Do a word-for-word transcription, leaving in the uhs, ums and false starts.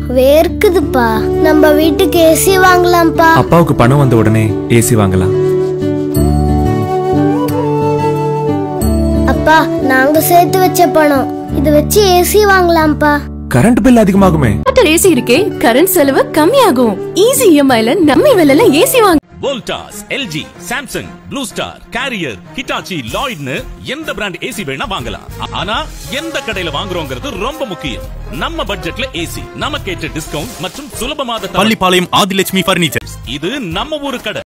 வேர்க்குதுப்பா. நம்ம வீட்டுக்கு ஏசி வாங்கலாம்ப்பா. அப்பாவுக்கு பணம் வந்த உடனே ஏசி வாங்கலாம். அப்பா, நாங்க சேர்த்து வச்ச பணம் இது வச்சு ஏசி வாங்கலாம்ப்பா. கரண்ட் பில் அதிகமாகுமே. ஏசி இருக்கே, கரண்ட் செலவு கம்மியாகும். ஈஸி இஎம்ஐல நம்ம விலையில ஏசி வாங்க. Voltas, LG, Samsung, Blue Star, Carrier, Hitachi, லாய்ட்னு எந்த பிராண்ட் ஏசி வேணா வாங்கலாம். ஆனா எந்த கடையில வாங்குறோங்கிறது ரொம்ப முக்கியம். நம்ம பட்ஜெட்ல ஏசி, நமக்கு ஏற்ற டிஸ்கவுண்ட் மற்றும் சுலபமான. பள்ளிப்பாளையம் ஆதிலட்சுமி பர்னிச்சர், இது நம்ம ஊரு கடை.